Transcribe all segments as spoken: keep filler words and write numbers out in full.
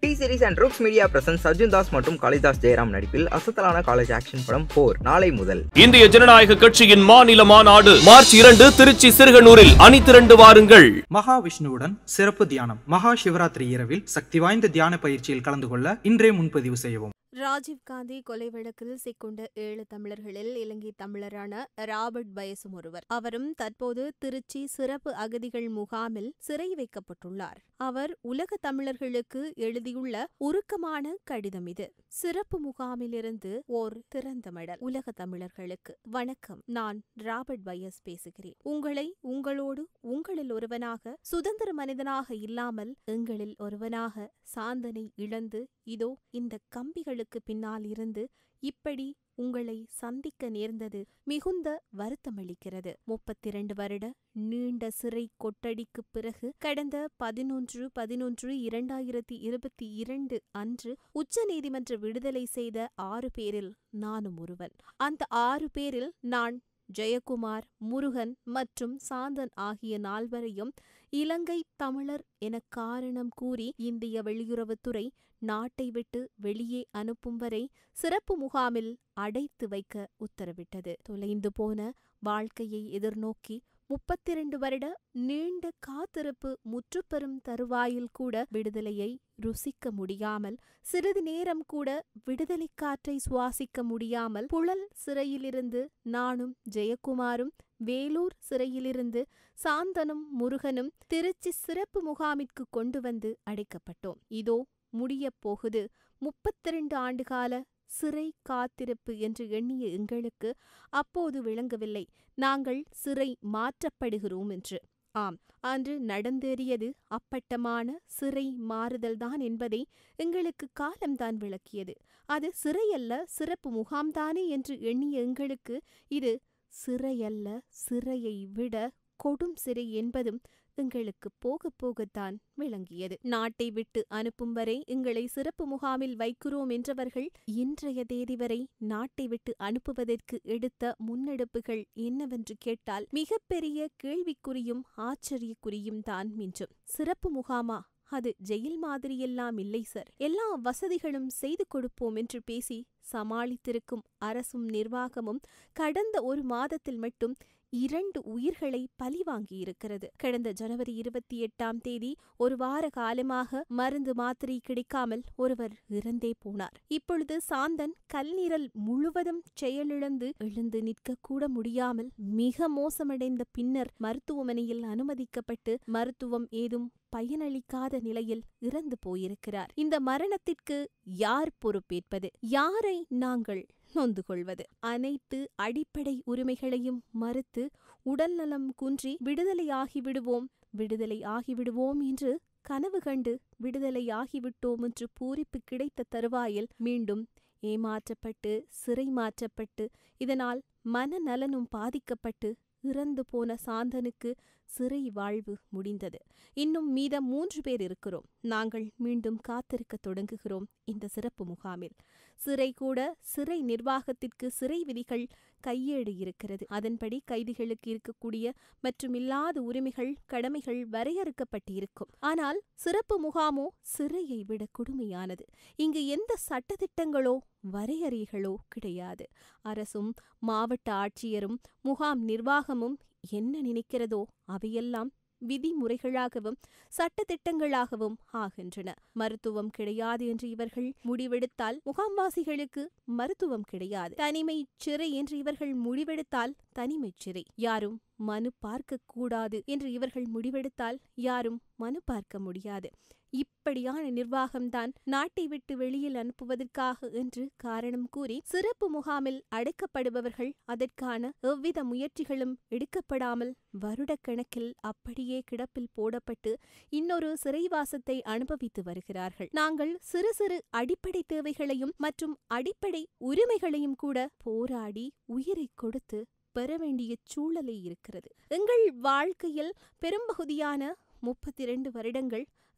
D Series and Rooks Media presents Arjun Das மற்றும் காளிதாஸ் ஜெயராம் நடிப்பில் அசத்தலான காலேஜ் ஆக்ஷன் படம் போர் நாளை முதல். இந்திய ஜனநாயக கட்சியின் மாநில மாநாடு மார்ச் இரண்டு திருச்சி சிறுகனூரில் அணிதிரண்டு வாருங்கள். மகாவிஷ்ணுவுடன் சிறப்பு தியானம். மகா சிவராத்திரி இரவில் சக்தி வாய்ந்த தியான பயிற்சியில் கலந்து கொள்ள இன்றே முன்பதிவு செய்யவும். ராஜீவ்காந்தி கொலை வழக்கில் சிக்குண்ட ஏழு தமிழர்களில் இலங்கை தமிழரான ராபர்ட் பயசும் ஒருவர். அவரும் தற்போது திருச்சி சிறப்பு அகதிகள் முகாமில் சிறை வைக்கப்பட்டுள்ளார். அவர் உலக தமிழர்களுக்கு எழுதியுள்ள உருக்கமான கடிதம் இது. சிறப்பு முகாமிலிருந்து ஓர் திறந்த மடல். உலக தமிழர்களுக்கு வணக்கம். நான் ராபர்ட் பயஸ் பேசுகிறேன். உங்களை உங்களோடு உங்களில் ஒருவனாக சுதந்திர மனிதனாக இல்லாமல் எங்களில் ஒருவனாக சாந்தனை இழந்து இதோ இந்த கம்பிகளுக்கு பின்னால் இருந்து இப்படி உங்களை சந்திக்க நேர்ந்தது மிகுந்த வருத்தமளிக்கிறது. முப்பத்தி இரண்டு வருட நீண்ட சிறை கொட்டடிக்குப் பிறகு கடந்த பதினொன்று பதினொன்று இரண்டாயிரத்தி இருபத்தி இரண்டு அன்று உச்ச நீதிமன்ற விடுதலை செய்த ஆறு பேரில் நானும் ஒருவன். அந்த ஆறு பேரில் நான் ஜெயக்குமார், முருகன் மற்றும் சாந்தன் ஆகிய நால்வரையும் இலங்கை தமிழர் என காரணம் கூறி இந்திய வெளியுறவுத்துறை நாட்டை விட்டு வெளியே அனுப்பும் வரை சிறப்பு முகாமில் அடைத்து வைக்க உத்தரவிட்டது. தொலைந்து போன வாழ்க்கையை எதிர்நோக்கி முப்பத்தி இரண்டு வருட நீண்ட காத்திருப்பு முற்றுப்பெறும் தருவாயில் கூட விடுதலையை ருசிக்க முடியாமல், சிறிது நேரம் கூட விடுதலை காற்றை சுவாசிக்க முடியாமல் புழல் சிறையிலிருந்து நானும் ஜெயக்குமாரும், வேலூர் சிறையிலிருந்து சாந்தனும் முருகனும் திருச்சி சிறப்பு முகாமிற்கு கொண்டு வந்து அடைக்கப்பட்டோம். இதோ முடியப் போகுது முப்பத்தி இரண்டு ஆண்டுகால சிறை காத்திருப்பு என்று எண்ணிய எங்களுக்கு அப்போது விளங்கவில்லை நாங்கள் சிறை மாற்றப்படுகிறோம் என்று. ஆம், அன்று நடந்தேறியது அப்பட்டமான சிறை மாறுதல்தான் என்பதை எங்களுக்கு காலம்தான் விளக்கியது. அது சிறையல்ல, சிறப்பு முகாம்தானே என்று எண்ணிய எங்களுக்கு இது சிறையல்ல, சிறையை விட கொடும் சிறை என்பதும் எங்களுக்கு போக போகத்தான் விளங்கியது. நாட்டை விட்டு அனுப்பும் வரை எங்களை சிறப்பு முகாமில் வைக்கிறோம் என்றவர்கள் இன்றைய தேதி வரை நாட்டை விட்டு அனுப்புவதற்கு எடுத்த முன்னெடுப்புகள் என்னவென்று கேட்டால் மிகப்பெரிய கேள்விக்குறியும் ஆச்சரியக்குறியும் தான் மிஞ்சும். சிறப்பு முகாமா? அது ஜெயில் மாதிரியெல்லாம் இல்லை சார். எல்லா வசதிகளும் செய்து கொடுப்போம் என்று பேசி சமாளித்திருக்கும் அரசும் நிர்வாகமும் கடந்த ஒரு மாதத்தில் மட்டும் இரண்டு உயிர்களை பழிவாங்கியிருக்கிறது. கடந்த ஜனவரி இருபத்தி எட்டாம் தேதி ஒரு வார காலமாக மருந்து மாத்திரை கிடைக்காமல் ஒருவர் இறந்தே போனார். இப்பொழுது சாந்தன் கல்லீரல் முழுவதும் செயலிழந்து எழுந்து நிற்க கூட முடியாமல் மிக மோசமடைந்த பின்னர் மருத்துவமனையில் அனுமதிக்கப்பட்டு மருத்துவம் ஏதும் பயனளிக்காத நிலையில் இறந்து போயிருக்கிறார். இந்த மரணத்திற்கு யார் பொறுப்பேற்பது? யாரை நாங்கள் நொந்து கொள்வது? அனைத்து அடிப்படை உரிமைகளையும் மறுத்து உடல் நலம் குன்றி விடுதலையாகிவிடுவோம் விடுதலை ஆகிவிடுவோம் என்று கனவு கண்டு விடுதலை ஆகிவிட்டோம் என்று பூரிப்பு கிடைத்த தருவாயில் மீண்டும் ஏமாற்றப்பட்டு சிறை மாற்றப்பட்டு இதனால் மனநலனும் பாதிக்கப்பட்டு இறந்து போன சாந்தனுக்கு சிறை வாழ்வு முடிந்தது. இன்னும் மீதம் மூன்று பேர் இருக்கிறோம். நாங்கள் மீண்டும் காத்திருக்க தொடங்குகிறோம் இந்த சிறப்பு முகாமில். சிறை கூட சிறை நிர்வாகத்திற்கு சிறை விதிகள் கையேடு இருக்கிறது. அதன்படி கைதிகளுக்கு இருக்கக்கூடிய மற்றும் இல்லாத உரிமைகள் கடமைகள் வரையறுக்கப்பட்டு இருக்கும். ஆனால் சிறப்பு முகாமோ சிறையை விட கொடுமையானது. இங்கு எந்த சட்டத்திட்டங்களோ வரையறைகளோ கிடையாது. அரசும் மாவட்ட ஆட்சியரும் முகாம் நிர்வாகமும் என்ன நினைக்கிறதோ அவையெல்லாம் விதிமுறைகளாகவும் சட்டத்திட்டங்களாகவும் ஆகின்றன. மருத்துவம் கிடையாது என்று இவர்கள் முடிவெடுத்தால் முகாம்வாசிகளுக்கு மருத்துவம் கிடையாது. தனிமை சிறை என்று இவர்கள் முடிவெடுத்தால் தனிமை சிறை. யாரும் மனு பார்க்க கூடாது என்று இவர்கள் முடிவெடுத்தால் யாரும் மனு பார்க்க முடியாது. இப்படியான நிர்வாகம்தான் நாட்டை விட்டு வெளியில் அனுப்புவதற்காக என்று காரணம் கூறி சிறப்பு முகாமில் அடைக்கப்படுபவர்கள் அதற்கான எவ்வித முயற்சிகளும் எடுக்கப்படாமல் வருடக்கணக்கில் அப்படியே கிடப்பில் போடப்பட்டு இன்னொரு சிறைவாசத்தை அனுபவித்து வருகிறார்கள். நாங்கள் சிறு சிறு அடிப்படை தேவைகளையும் மற்றும் அடிப்படை உரிமைகளையும் கூட போராடி உயிரை கொடுத்து பெற வேண்டிய சூழலை இருக்கிறது. எங்கள் வாழ்க்கையில் பெரும்பகுதியான முப்பத்தி இரண்டு வருடங்கள்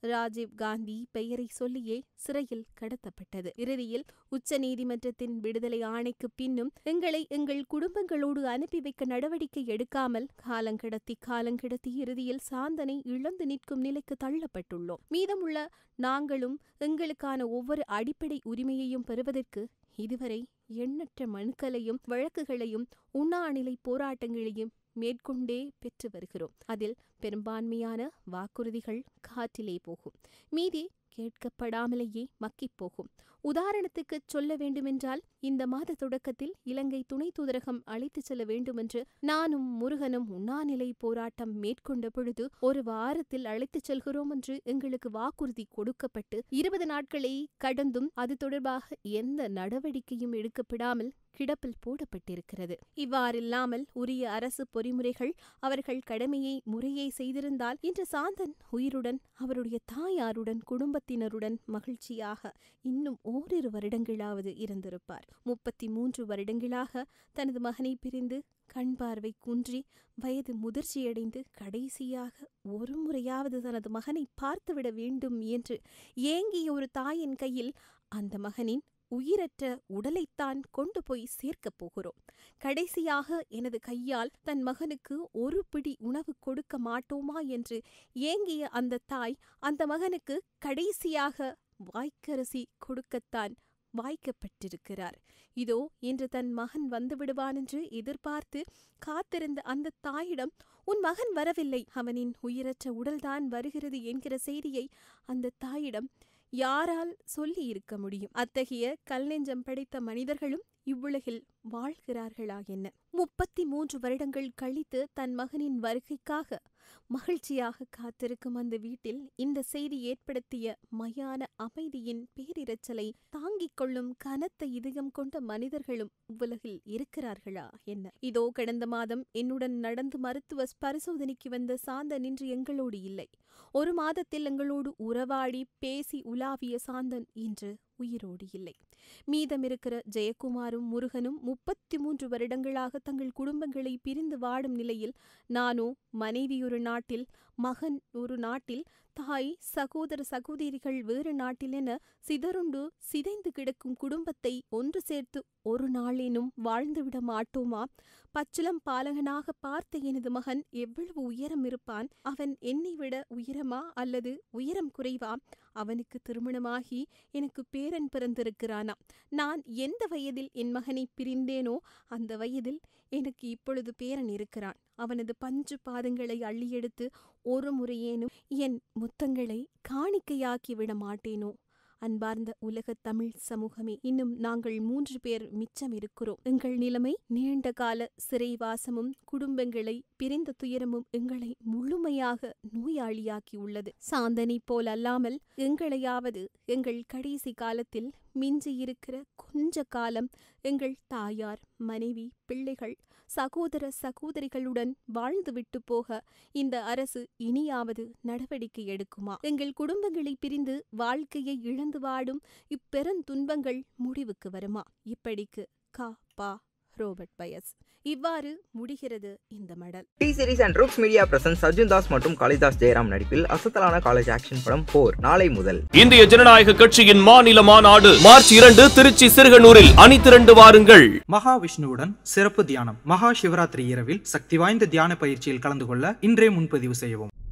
ராஜீவ் காந்தி பெயரை சொல்லியே சிறையில் கடத்தப்பட்டது. இறுதியில் உச்ச நீதிமன்றத்தின் விடுதலை ஆணைக்கு பின்னும் எங்களை எங்கள் குடும்பங்களோடு அனுப்பி வைக்க நடவடிக்கை எடுக்காமல் காலங்கடத்தி காலங்கடத்தி இறுதியில் சாந்தனை இழந்து நிற்கும் நிலைக்கு தள்ளப்பட்டுள்ளோம். மீதமுள்ள நாங்களும் எங்களுக்கான ஒவ்வொரு அடிப்படை உரிமையையும் பெறுவதற்கு இதுவரை எண்ணற்ற மனுக்களையும் வழக்குகளையும் உண்ணாநிலை போராட்டங்களையும் மேற்கொண்டே பெற்று வருகிறோம். அதில் பெரும்பான்மையான வாக்குறுதிகள் காற்றிலே போகும், மீதி கேட்கப்படாமலேயே மக்கிப் போகும். உதாரணத்துக்கு சொல்ல வேண்டுமென்றால், இந்த மாத தொடக்கத்தில் இலங்கை துணை தூதரகம் அழைத்துச் செல்ல வேண்டுமென்று நானும் முருகனும் உண்ணாநிலை போராட்டம் மேற்கொண்ட பொழுது ஒரு வாரத்தில் அழைத்துச் செல்கிறோம் என்று எங்களுக்கு வாக்குறுதி கொடுக்கப்பட்டு இருபது நாட்களை கடந்தும் அது தொடர்பாக எந்த நடவடிக்கையும் எடுக்கப்படாமல் கிடப்பில் போடப்பட்டிருக்கிறது. இவ்வாறில்லாமல் உரிய அரசு பொறிமுறைகள் அவர்கள் கடமையை முறையை செய்திருந்தால் இன்று சாந்தன் உயிருடன் அவருடைய தாயாருடன் குடும்பத்தினருடன் மகிழ்ச்சியாக இன்னும் ஓரிரு வருடங்களாவது இருந்திருப்பார். முப்பத்தி மூன்று வருடங்களாக தனது மகனை பிரிந்து கண் பார்வை குன்றி வயது முதிர்ச்சியடைந்து கடைசியாக ஒரு முறையாவது தனது மகனை பார்த்துவிட வேண்டும் என்று ஏங்கிய ஒரு தாயின் கையில் அந்த மகனின் உயிரற்ற உடலைத்தான் கொண்டு போய் சேர்க்கப் போகிறோம். கடைசியாக எனது கையால் தன் மகனுக்கு ஒரு பிடி உணவு கொடுக்க மாட்டோமா என்று ஏங்கிய அந்த தாய் அந்த மகனுக்கு கடைசியாக வாய்க்கரசி கொடுக்கத்தான் வாய்க்கப்பட்டிருக்கிறார். இதோ இன்று தன் மகன் வந்து விடுவான் என்று எதிர்பார்த்து காத்திருந்த அந்த தாயிடம், உன் மகன் வரவில்லை, அவனின் உயிரற்ற உடல்தான் வருகிறது என்கிற செய்தியை அந்த தாயிடம் யாரால் சொல்லி இருக்க முடியும்? அத்தகைய கல்நெஞ்சம் படைத்த மனிதர்களும் இவ்வுலகில் வாழ்கிறார்களா என்ன? முப்பத்தி மூன்று வருடங்கள் கழித்து தன் மகனின் வருகைக்காக மகிழ்ச்சியாக காத்திருக்கும் அந்த வீட்டில் இந்த செய்தி ஏற்படுத்திய மயான அமைதியின் பேரிரைச்சலை தாங்கிக் கொள்ளும் கனத்த இதயம் கொண்ட மனிதர்களும் உலகில் இருக்கிறார்களா என்ன? இதோ கடந்த மாதம் என்னுடன் நடந்து மருத்துவ பரிசோதனைக்கு வந்த சாந்தன் இன்று எங்களோடு இல்லை. ஒரு மாதத்தில் எங்களோடு உறவாடி பேசி உலாவிய சாந்தன் இன்று உயிரோடு இல்லை. மீதமிருக்கிற ஜெயக்குமாரும் முருகனும் முப்பத்தி மூன்று வருடங்களாக தங்கள் குடும்பங்களை பிரிந்து வாடும் நிலையில் நானோ மனைவி ஒரு நாட்டில், மகன் ஒரு நாட்டில், தாய் சகோதர சகோதரிகள் வேறு நாட்டில் என சிதறுண்டு சிதைந்து கிடக்கும் குடும்பத்தை ஒன்று சேர்த்து ஒரு நாளேனும் வாழ்ந்துவிட மாட்டோமா? பச்சுளம் பாலகனாக பார்த்த எனது மகன் எவ்வளவு உயரம் இருப்பான்? அவன் என்னை விட உயரமா அல்லது உயரம் குறைவா? அவனுக்கு திருமணமாகி எனக்கு பேரன் பிறந்திருக்கிறானா? நான் எந்த வயதில் என் மகனை பிரிந்தேனோ அந்த வயதில் எனக்கு இப்பொழுது பேரன் இருக்கிறான். அவனது பஞ்சு பாதங்களை அள்ளியெடுத்து ஒரு முறையேனும் என் முத்தங்களை காணிக்கையாக்கி விட மாட்டேனோ? அன்பார்ந்த உலக தமிழ் சமூகமே, இன்னும் நாங்கள் மூன்று பேர் மிச்சம் இருக்கிறோம். எங்கள் நிலைமை நீண்ட கால சிறைவாசமும் குடும்பங்களை பிரிந்த துயரமும் எங்களை முழுமையாக நோயாளியாக்கி உள்ளது. சாந்தனை போல் அல்லாமல் எங்களையாவது எங்கள் கடைசி காலத்தில் மிஞ்சியிருக்கிற கொஞ்ச காலம் எங்கள் தாயார், மனைவி, பிள்ளைகள், சகோதர சகோதரிகளுடன் வாழ்ந்துவிட்டு போக இந்த அரசு இனியாவது நடவடிக்கை எடுக்குமா? எங்கள் குடும்பங்களை பிரிந்து வாழ்க்கையை இழந்து வாடும் இப்பெருந்துன்பங்கள் முடிவுக்கு வருமா? இப்படிக்கு கா பா ரோபர்ட் பயஸ். இவ்வாறு முடிகிறது இந்த மடல். டி சீரிஸ் அண்ட் ரூக்ஸ் மீடியா பிரசன்ஸ் அர்ஜுன் தாஸ் மற்றும் காளிதாஸ் ஜெயராம் நடிப்பில் அசத்தலான காலேஜ் ஆக்ஷன் படம் போர் நாளை முதல். இந்திய ஜனநாயக கட்சியின் மாநில மாநாடு மார்ச் இரண்டு திருச்சி சிறுகனூரில் அணிதிரண்டு வாருங்கள். மகாவிஷ்ணுவுடன் சிறப்பு தியானம். மகா சிவராத்திரி இரவில் சக்தி வாய்ந்த தியான பயிற்சியில் கலந்து கொள்ள இன்றே முன்பதிவு செய்யவும்.